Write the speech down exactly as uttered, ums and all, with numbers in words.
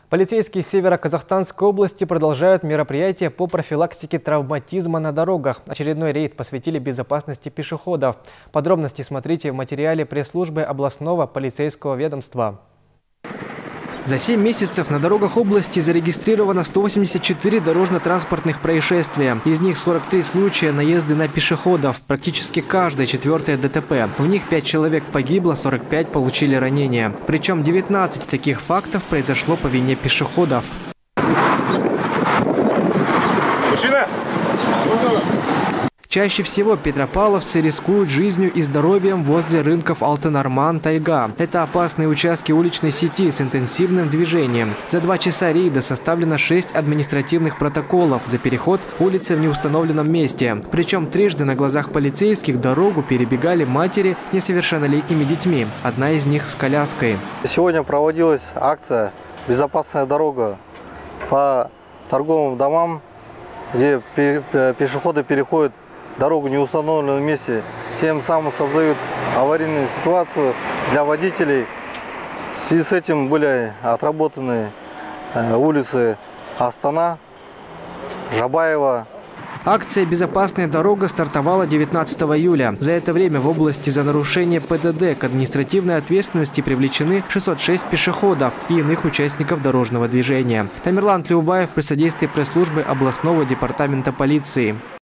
Полицейские Северо-Казахстанской области продолжают мероприятия по профилактике травматизма на дорогах. Очередной рейд посвятили безопасности пешеходов. Подробности смотрите в материале пресс-службы областного полицейского ведомства. За семь месяцев на дорогах области зарегистрировано сто восемьдесят четыре дорожно-транспортных происшествия. Из них сорок три случая наезды на пешеходов. Практически каждое четвертое ДТП. В них пять человек погибло, сорок пять получили ранения. Причем девятнадцать таких фактов произошло по вине пешеходов. Мужчина! Чаще всего петропавловцы рискуют жизнью и здоровьем возле рынков Алтын-Арман, Тайга. Это опасные участки уличной сети с интенсивным движением. За два часа рейда составлено шесть административных протоколов за переход улицы в неустановленном месте. Причем трижды на глазах полицейских дорогу перебегали матери с несовершеннолетними детьми. Одна из них с коляской. Сегодня проводилась акция «Безопасная дорога» по торговым домам, где пешеходы переходят дорогу в неустановленном месте, тем самым создают аварийную ситуацию для водителей. В связи с этим были отработаны улицы Астана, Жабаева. Акция «Безопасная дорога» стартовала девятнадцатого июля. За это время в области за нарушение ПДД к административной ответственности привлечены шестьсот шесть пешеходов и иных участников дорожного движения. Тамерлан Тлеубаев при содействии пресс-службы областного департамента полиции.